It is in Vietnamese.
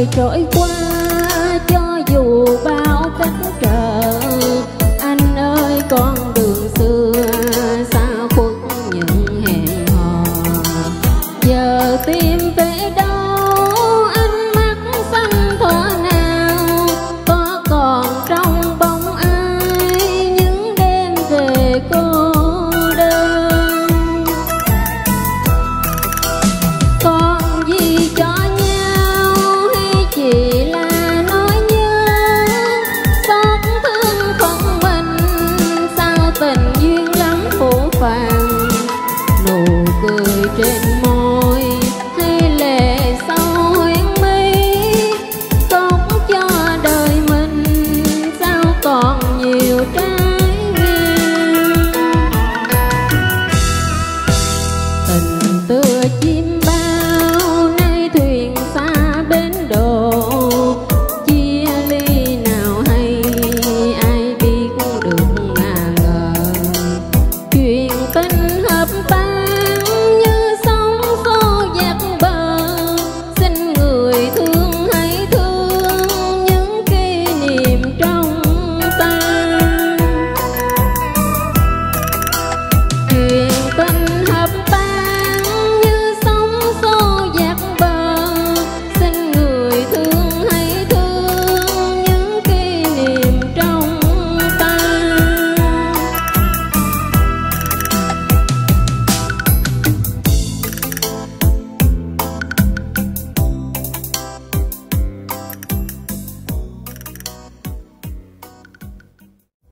đời trôi qua cho dù bao cách trở, anh ơi con đường xưa xa khuất những hẹn hò. Giờ tìm về đâu ánh mắt xanh thuở nào, có còn trong bóng ai những đêm về cô đơn. Còn gì cho nhau hay chỉ là nỗi nhớ, xót thương không mình sao tình duyên lắm phủ phàng. Nụ cười trên môi hay lệ sâu huyễn mi, tốt cho đời mình sao còn nhiều trái ngang. Tình tựa chim